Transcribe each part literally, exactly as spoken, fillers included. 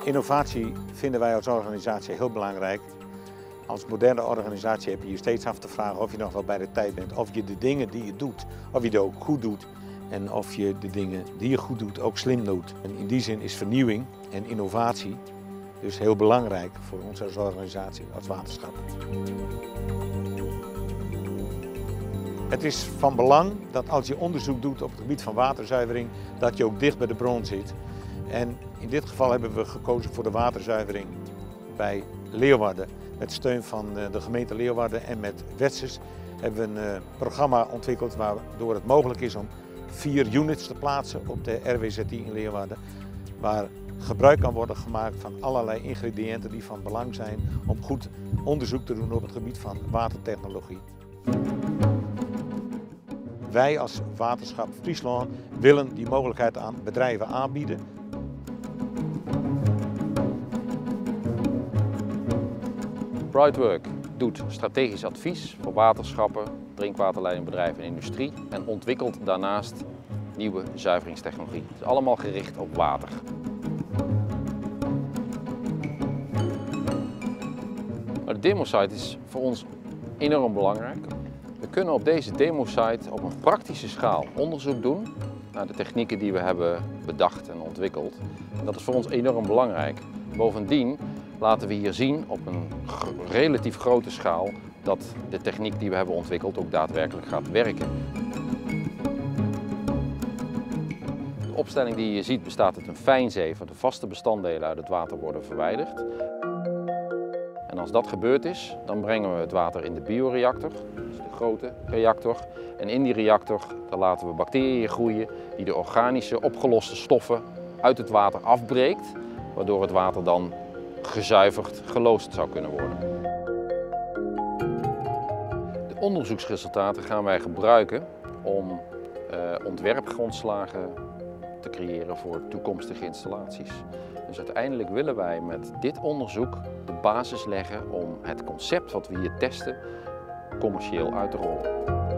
Innovatie vinden wij als organisatie heel belangrijk. Als moderne organisatie heb je je steeds af te vragen of je nog wel bij de tijd bent. Of je de dingen die je doet, of je die ook goed doet. En of je de dingen die je goed doet ook slim doet. En in die zin is vernieuwing en innovatie dus heel belangrijk voor ons als organisatie, als waterschap. Het is van belang dat als je onderzoek doet op het gebied van waterzuivering, dat je ook dicht bij de bron zit. En in dit geval hebben we gekozen voor de waterzuivering bij Leeuwarden. Met steun van de gemeente Leeuwarden en met Wetsers hebben we een programma ontwikkeld waardoor het mogelijk is om vier units te plaatsen op de R W Z I in Leeuwarden. Waar gebruik kan worden gemaakt van allerlei ingrediënten die van belang zijn om goed onderzoek te doen op het gebied van watertechnologie. Wij als Waterschap Friesland willen die mogelijkheid aan bedrijven aanbieden. Brightwork doet strategisch advies voor waterschappen, drinkwaterleidingbedrijven en industrie en ontwikkelt daarnaast nieuwe zuiveringstechnologie. Het is allemaal gericht op water. De demosite is voor ons enorm belangrijk. We kunnen op deze demosite op een praktische schaal onderzoek doen naar de technieken die we hebben bedacht en ontwikkeld. En dat is voor ons enorm belangrijk. Bovendien laten we hier zien op een relatief grote schaal dat de techniek die we hebben ontwikkeld ook daadwerkelijk gaat werken. De opstelling die je ziet bestaat uit een fijnzeef waar de vaste bestanddelen uit het water worden verwijderd. En als dat gebeurd is, dan brengen we het water in de bioreactor, dat is de grote reactor. En in die reactor dan laten we bacteriën groeien die de organische opgeloste stoffen uit het water afbreekt, waardoor het water dan gezuiverd, geloosd zou kunnen worden. De onderzoeksresultaten gaan wij gebruiken om uh, ontwerpgrondslagen te creëren voor toekomstige installaties. Dus uiteindelijk willen wij met dit onderzoek de basis leggen om het concept wat we hier testen commercieel uit te rollen.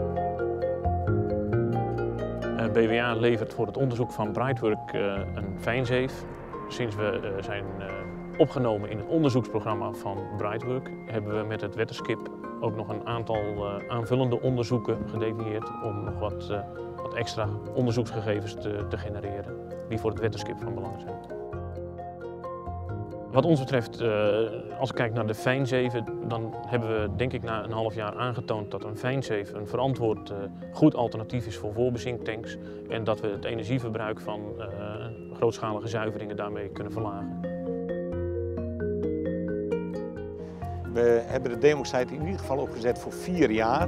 B W A levert voor het onderzoek van Brightwork uh, een fijnzeef. Sinds we uh, zijn uh, opgenomen in het onderzoeksprogramma van Brightwork hebben we met het Wetterskip ook nog een aantal uh, aanvullende onderzoeken gedefinieerd om nog wat, uh, wat extra onderzoeksgegevens te, te genereren die voor het Wetterskip van belang zijn. Wat ons betreft, uh, als ik kijk naar de fijnzeven, dan hebben we denk ik na een half jaar aangetoond dat een fijnzeef een verantwoord uh, goed alternatief is voor voorbezinktanks en dat we het energieverbruik van uh, grootschalige zuiveringen daarmee kunnen verlagen. We hebben de demosite in ieder geval opgezet voor vier jaar.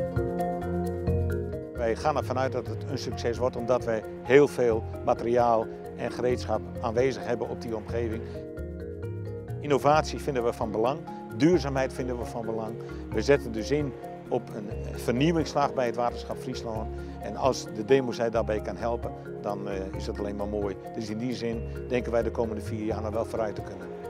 Wij gaan ervan uit dat het een succes wordt omdat wij heel veel materiaal en gereedschap aanwezig hebben op die omgeving. Innovatie vinden we van belang, duurzaamheid vinden we van belang. We zetten dus in op een vernieuwingsslag bij het Waterschap Friesland. En als de demosite daarbij kan helpen, dan uh, is dat alleen maar mooi. Dus in die zin denken wij de komende vier jaar nog wel vooruit te kunnen.